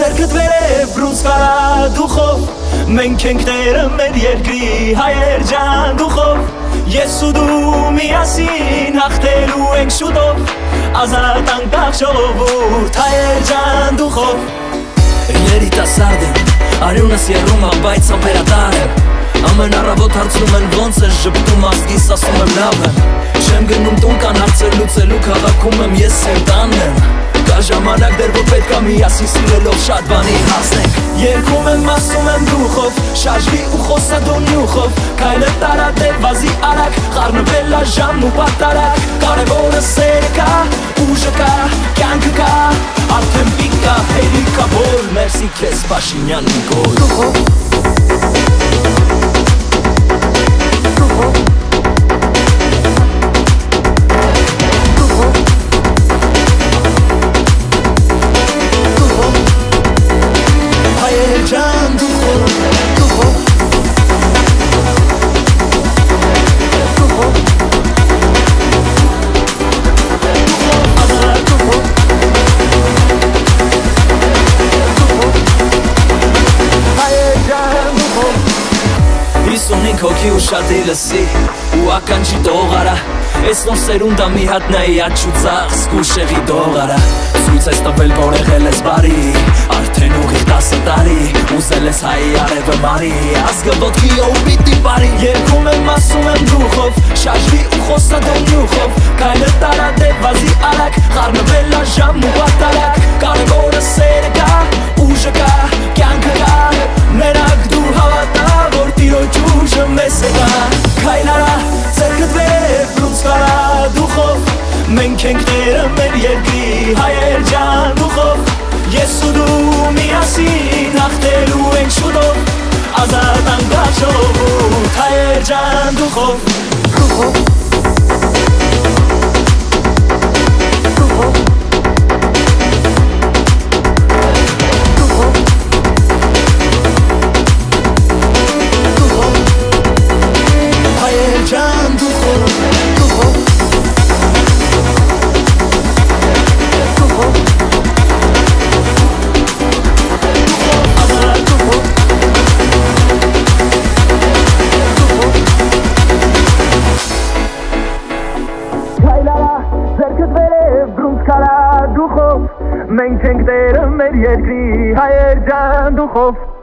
Ձերքդ վերև բրունց կարա դուխով Մենք ենք տերը մեր երկրի հայեր ջան դուխով Ես ու դու միասին հաղթելու ենք շուտով Ազատ անկախ ժողովուրդ հայեր ջան դուխով Երիտասարդ եմ, արյունս եռում եմ, բայց ամպերատար եմ Ամեն առավոտ հարցնում են ոնց է ժպտում ազգիս ասում եմ լավ եմ Չեմ գնում տուն կան հարցեր լուծելու քաղաքում եմ ես իմ տանն եմ Կա ժամանակ դեռ որ պետք է միասին սիրելով շատ բանի հասնենք Երգում եմ ասում եմ դուխով շարժվի ու խոսա դու նյուխով Քայլը տարատել վազի արագ խառնվել է ժամն ու պատարակ Կարևորը սերը կա ուժը կա կյանքը կա արդեն պիկա հերիկա որ մերսի քեզ Փաշինյան Նիկոլ Դուխով Հոգի ու շատ իլսի ու ականջի տողարա Ես նոր սերունդա մի հատ նայի աչուծախ սկուշեղի դողարա Սույց ես տվել որ եղել ես բարի Արդեն ուղիղ 10 տարի Ուզել ես հայի արևը մարի Ազգը ոտքի ու պիտի բարի Երգում եմ ասում եմ դուխով Շարժվի ու խոսա դու նյուխով Քայլը տարատել վազի արագ Խառնվել է ժամն ու պատարակ Կարևորը սերը կա ուժը կա կյանքը կա Մենակ դու հավատա որ տիրոջ ուժը մեզ է կա Քայլ արա ձերքդ վերև բրունց կարա դուխով Մենք ենք տերը մեր երկրի հայեր ջան դուխով Ես ու դու միասին հաղթելու ենք շուտով Ազատ անկախ ժողովուրդ հայեր ջան դուխով Դուխով Մենք ենք տերը մեր երկրի հայեր ջան դուխով